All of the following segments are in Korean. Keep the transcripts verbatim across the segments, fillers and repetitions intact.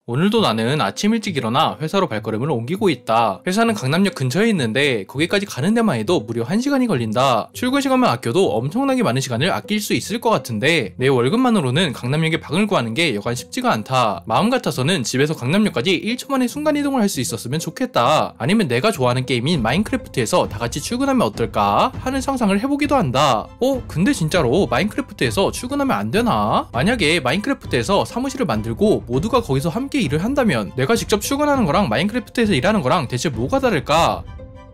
오늘도 나는 아침 일찍 일어나 회사로 발걸음을 옮기고 있다. 회사는 강남역 근처에 있는데 거기까지 가는 데만 해도 무려 한 시간이 걸린다. 출근 시간만 아껴도 엄청나게 많은 시간을 아낄 수 있을 것 같은데 내 월급만으로는 강남역에 방을 구하는 게 여간 쉽지가 않다. 마음 같아서는 집에서 강남역까지 일 초 만에 순간이동을 할 수 있었으면 좋겠다. 아니면 내가 좋아하는 게임인 마인크래프트에서 다같이 출근하면 어떨까 하는 상상을 해보기도 한다. 어? 근데 진짜로 마인크래프트에서 출근하면 안 되나? 만약에 마인크래프트에서 사무실을 만들고 모두가 거기서 함께 일을 한다면 내가 직접 출근하는 거랑 마인크래프트에서 일하는 거랑 대체 뭐가 다를까?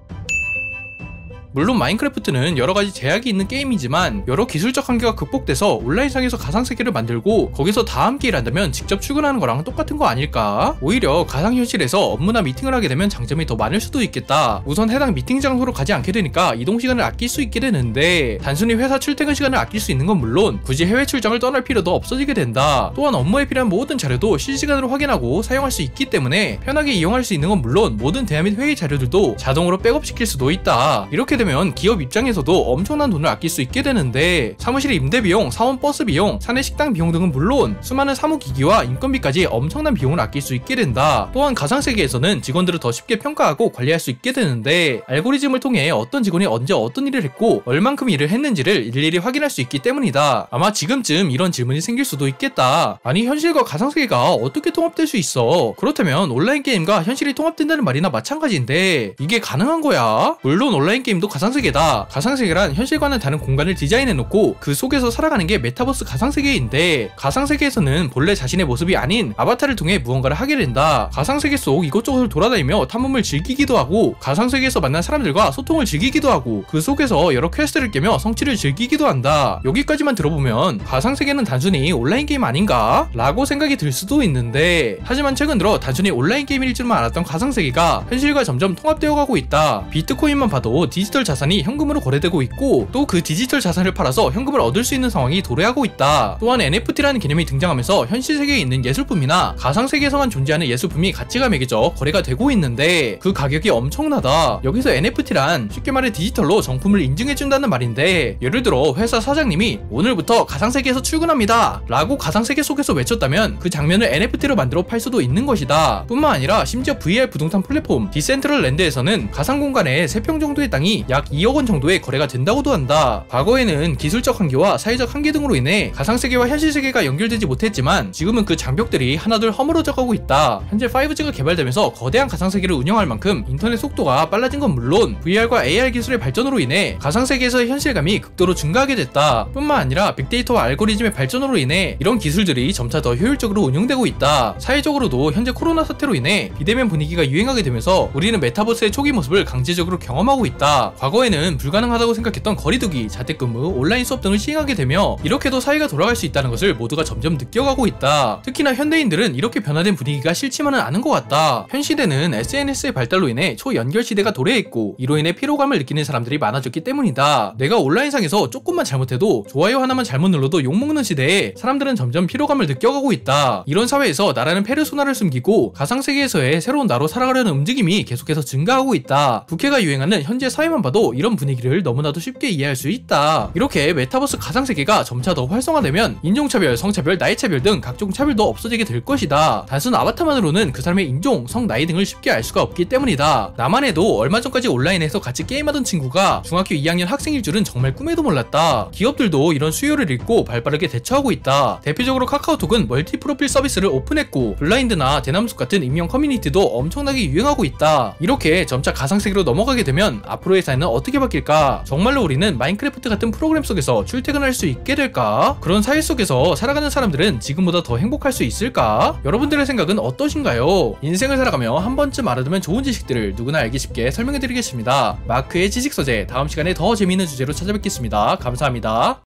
물론 마인크래프트는 여러가지 제약이 있는 게임이지만 여러 기술적 한계가 극복돼서 온라인상에서 가상세계를 만들고 거기서 다 함께 일한다면 직접 출근하는 거랑 똑같은 거 아닐까? 오히려 가상현실에서 업무나 미팅을 하게 되면 장점이 더 많을 수도 있겠다. 우선 해당 미팅 장소로 가지 않게 되니까 이동시간을 아낄 수 있게 되는데 단순히 회사 출퇴근 시간을 아낄 수 있는 건 물론 굳이 해외 출장을 떠날 필요도 없어지게 된다. 또한 업무에 필요한 모든 자료도 실시간으로 확인하고 사용할 수 있기 때문에 편하게 이용할 수 있는 건 물론 모든 대화 및 회의 자료들도 자동으로 백업시킬 수도 있다. 이렇게 되면 기업 입장에서도 엄청난 돈을 아낄 수 있게 되는데 사무실 임대 비용, 사원 버스 비용, 사내 식당 비용 등은 물론 수많은 사무기기와 인건비까지 엄청난 비용을 아낄 수 있게 된다. 또한 가상세계에서는 직원들을 더 쉽게 평가하고 관리할 수 있게 되는데 알고리즘을 통해 어떤 직원이 언제 어떤 일을 했고 얼만큼 일을 했는지를 일일이 확인할 수 있기 때문이다. 아마 지금쯤 이런 질문이 생길 수도 있겠다. 아니 현실과 가상세계가 어떻게 통합될 수 있어? 그렇다면 온라인 게임과 현실이 통합된다는 말이나 마찬가지인데 이게 가능한 거야? 물론 온라인 게임도 가상세계다. 가상세계란 현실과는 다른 공간을 디자인해놓고 그 속에서 살아가는 게 메타버스 가상세계인데 가상세계에서는 본래 자신의 모습이 아닌 아바타를 통해 무언가를 하게 된다. 가상세계 속 이곳저곳을 돌아다니며 탐험을 즐기기도 하고 가상세계에서 만난 사람들과 소통을 즐기기도 하고 그 속에서 여러 퀘스트를 깨며 성취를 즐기기도 한다. 여기까지만 들어보면 가상세계는 단순히 온라인 게임 아닌가? 라고 생각이 들 수도 있는데 하지만 최근 들어 단순히 온라인 게임일 줄만 알았던 가상세계가 현실과 점점 통합되어 가고 있다. 비트코인만 봐도 디지털 자산이 현금으로 거래되고 있고 또 그 디지털 자산을 팔아서 현금을 얻을 수 있는 상황이 도래하고 있다. 또한 엔에프티라는 개념이 등장하면서 현실 세계에 있는 예술품이나 가상 세계에서만 존재하는 예술품이 가치가 매겨져 거래가 되고 있는데 그 가격이 엄청나다. 여기서 엔에프티란 쉽게 말해 디지털로 정품을 인증해준다는 말인데 예를 들어 회사 사장님이 오늘부터 가상 세계에서 출근합니다 라고 가상 세계 속에서 외쳤다면 그 장면을 엔에프티로 만들어 팔 수도 있는 것이다. 뿐만 아니라 심지어 브이알 부동산 플랫폼 디센트럴랜드에서는 가상 공간에 세 평 정도의 땅이 약 이억 원 정도의 거래가 된다고도 한다. 과거에는 기술적 한계와 사회적 한계 등으로 인해 가상세계와 현실세계가 연결되지 못했지만 지금은 그 장벽들이 하나둘 허물어져 가고 있다. 현재 파이브지가 개발되면서 거대한 가상세계를 운영할 만큼 인터넷 속도가 빨라진 건 물론 브이알과 에이알 기술의 발전으로 인해 가상세계에서의 현실감이 극도로 증가하게 됐다. 뿐만 아니라 빅데이터와 알고리즘의 발전으로 인해 이런 기술들이 점차 더 효율적으로 운용되고 있다. 사회적으로도 현재 코로나 사태로 인해 비대면 분위기가 유행하게 되면서 우리는 메타버스의 초기 모습을 강제적으로 경험하고 있다. 과거에는 불가능하다고 생각했던 거리두기, 자택근무, 온라인 수업 등을 시행하게 되며 이렇게도 사회가 돌아갈 수 있다는 것을 모두가 점점 느껴가고 있다. 특히나 현대인들은 이렇게 변화된 분위기가 싫지만은 않은 것 같다. 현 시대는 에스엔에스의 발달로 인해 초연결 시대가 도래했고 이로 인해 피로감을 느끼는 사람들이 많아졌기 때문이다. 내가 온라인상에서 조금만 잘못해도 좋아요 하나만 잘못 눌러도 욕먹는 시대에 사람들은 점점 피로감을 느껴가고 있다. 이런 사회에서 나라는 페르소나를 숨기고 가상세계에서의 새로운 나로 살아가려는 움직임이 계속해서 증가하고 있다. 국회가 유행하는 현재 사회만 봐도 이런 분위기를 너무나도 쉽게 이해할 수 있다. 이렇게 메타버스 가상세계가 점차 더 활성화되면 인종차별, 성차별, 나이차별 등 각종 차별도 없어지게 될 것이다. 단순 아바타만으로는 그 사람의 인종, 성, 나이 등을 쉽게 알 수가 없기 때문이다. 나만 해도 얼마 전까지 온라인에서 같이 게임하던 친구가 중학교 이 학년 학생일 줄은 정말 꿈에도 몰랐다. 기업들도 이런 수요를 읽고 발빠르게 대처하고 있다. 대표적으로 카카오톡은 멀티 프로필 서비스를 오픈했고 블라인드나 대남숲 같은 익명 커뮤니티도 엄청나게 유행하고 있다. 이렇게 점차 가상세계로 넘어가게 되면 앞으로의 사회는 어떻게 바뀔까? 정말로 우리는 마인크래프트 같은 프로그램 속에서 출퇴근할 수 있게 될까? 그런 사회 속에서 살아가는 사람들은 지금보다 더 행복할 수 있을까? 여러분들의 생각은 어떠신가요? 인생을 살아가며 한 번쯤 알아두면 좋은 지식들을 누구나 알기 쉽게 설명해드리겠습니다. 마크의 지식서재, 다음 시간에 더 재미있는 주제로 찾아뵙겠습니다. 감사합니다.